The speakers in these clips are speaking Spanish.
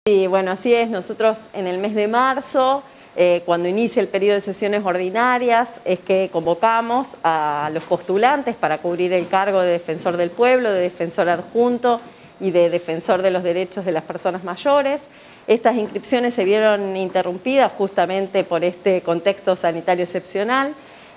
Sí, bueno, así es. Nosotros en el mes de marzo, cuando inicia el periodo de sesiones ordinarias, es que convocamos a los postulantes para cubrir el cargo de defensor del pueblo, de defensor adjunto y de defensor de los derechos de las personas mayores. Estas inscripciones se vieron interrumpidas justamente por este contexto sanitario excepcional.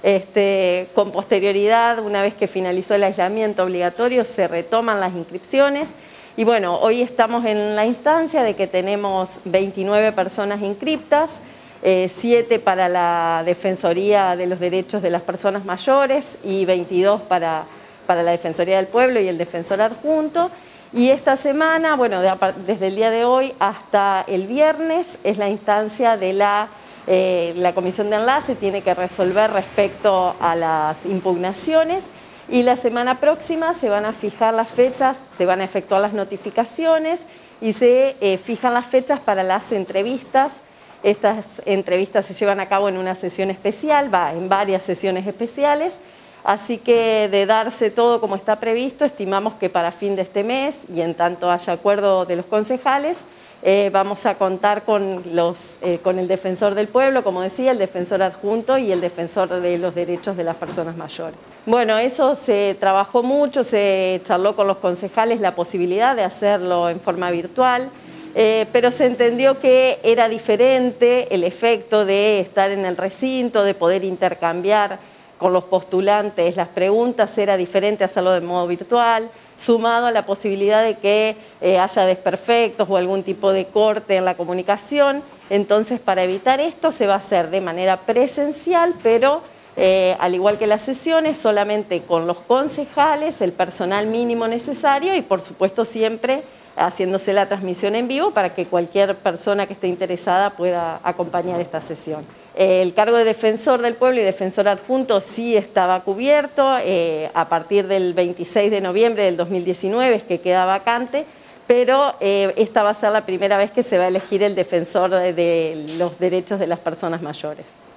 Con posterioridad, una vez que finalizó el aislamiento obligatorio, se retoman las inscripciones. Y bueno, hoy estamos en la instancia de que tenemos 29 personas inscriptas, 7 para la Defensoría de los Derechos de las Personas Mayores y 22 para la Defensoría del Pueblo y el Defensor Adjunto. Y esta semana, bueno, desde el día de hoy hasta el viernes, es la instancia de la Comisión de Enlace, tiene que resolver respecto a las impugnaciones. Y la semana próxima se van a fijar las fechas, se van a efectuar las notificaciones y se fijan las fechas para las entrevistas. Estas entrevistas se llevan a cabo en una sesión especial, en varias sesiones especiales. Así que de darse todo como está previsto, estimamos que para fin de este mes y en tanto haya acuerdo de los concejales, vamos a contar con el defensor del pueblo, como decía, el defensor adjunto y el defensor de los derechos de las personas mayores. Bueno, eso se trabajó mucho, se charló con los concejales la posibilidad de hacerlo en forma virtual, pero se entendió que era diferente el efecto de estar en el recinto, de poder intercambiar con los postulantes las preguntas, era diferente hacerlo de modo virtual, sumado a la posibilidad de que haya desperfectos o algún tipo de corte en la comunicación. Entonces, para evitar esto se va a hacer de manera presencial, pero al igual que las sesiones, solamente con los concejales, el personal mínimo necesario y por supuesto siempre haciéndose la transmisión en vivo para que cualquier persona que esté interesada pueda acompañar esta sesión. El cargo de defensor del pueblo y defensor adjunto sí estaba cubierto, a partir del 26 de noviembre del 2019 es que queda vacante, pero esta va a ser la primera vez que se va a elegir el defensor de los derechos de las personas mayores.